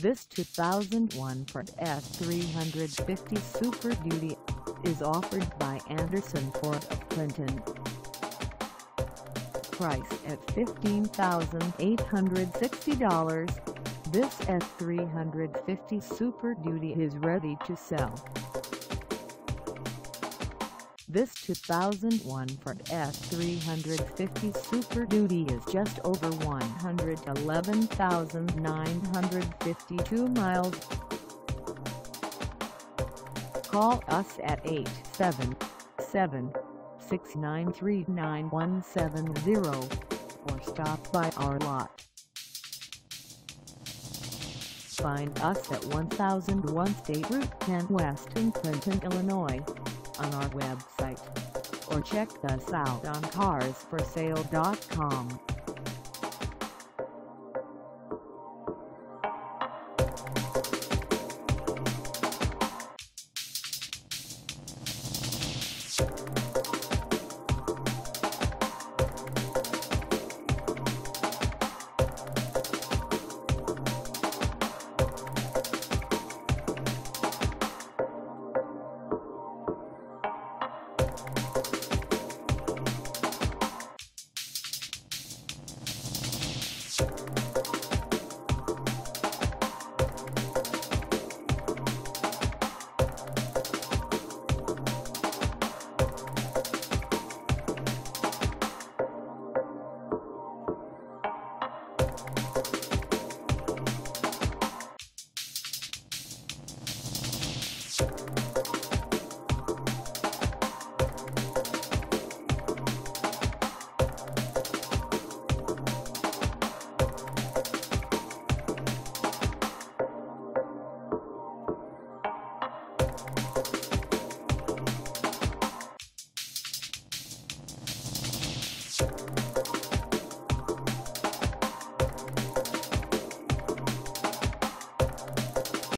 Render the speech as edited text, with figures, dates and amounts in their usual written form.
This 2001 Ford F-350 Super Duty is offered by Anderson Ford of Clinton. Price at $15,860, this F-350 Super Duty is ready to sell. This 2001 Ford F-350 Super Duty is just over 111,952 miles. Call us at 877-693-9170 or stop by our lot. Find us at 1001 State Route 10 West in Clinton, Illinois, on our website, or check us out on carsforsale.com.